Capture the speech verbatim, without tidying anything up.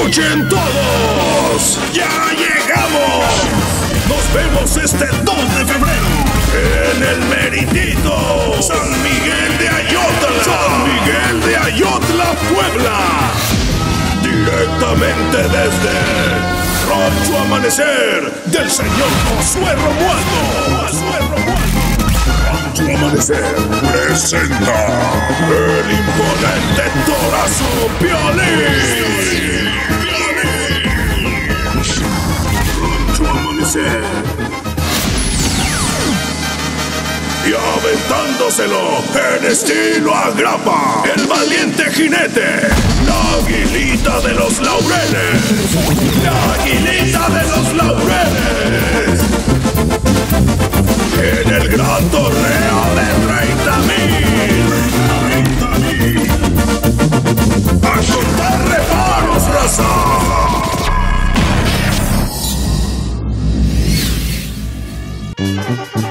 ¡Escuchen todos! ¡Ya llegamos! Nos vemos este dos de febrero en el meritito San Miguel de Ayotla. San Miguel de Ayotla, Puebla. Directamente desde Rancho Amanecer del señor Josué Romualdo. Josué Romualdo. Rancho Amanecer presenta el imponente torazo PIOLÍN. Rancho Amanecer. Y aventándoselo en estilo agrapa, el valiente jinete, la aguilita de los laureles, la aguilita de los laureles, en el gran torneo de treinta mil, a contar reparos, raza.